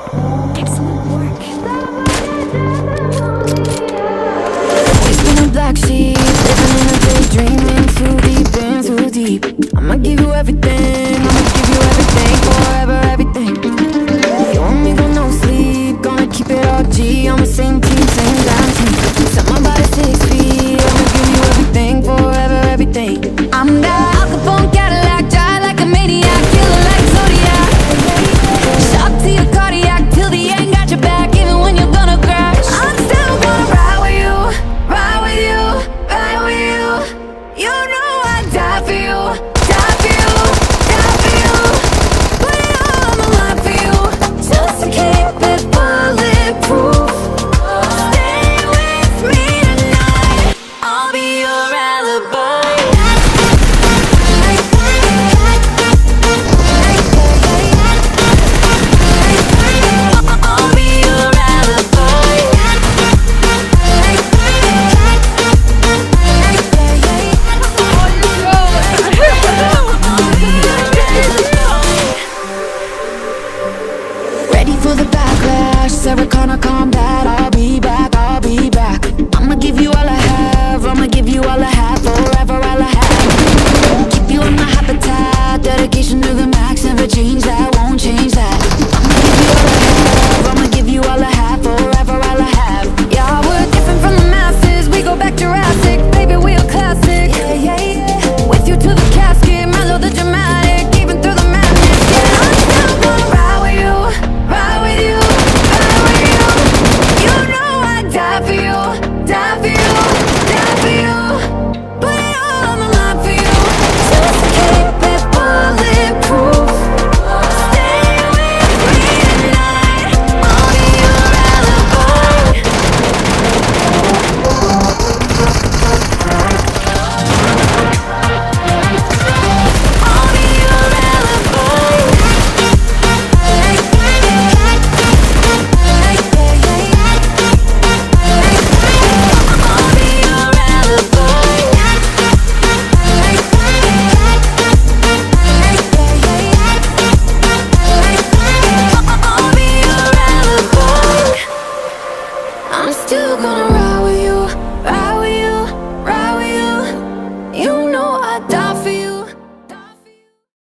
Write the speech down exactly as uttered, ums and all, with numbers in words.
Excellent work. Wasting a black sheep, living in a daydream, in too deep, in too deep. I'ma give you everything, I'ma give you everything, forever everything. You want me go no sleep, gonna keep it all G. On the same team, same damn team. Set my body six feet, I'ma give you everything, forever everything. I'm that Al Capone Cadillac, drive like a maniac, killer like Zodiac. Shock to your cardiac, till the end, got your back, even when you're gonna crash. I'm still gonna ride with you, ride with you, ride with you. You know I'd die for you, die for you, die for you. Put it all on the line for you, just to keep it bulletproof. Stay with me tonight, I'll be your alibi. I'll be your alibi. Ready for the backlash, Sarah Connor combat. I'll be back, I'll be back. I'ma give you all I have, I'ma give you all I have, forever all I have. Keep you in my habitat, dedication to the max, never change that, won't change that.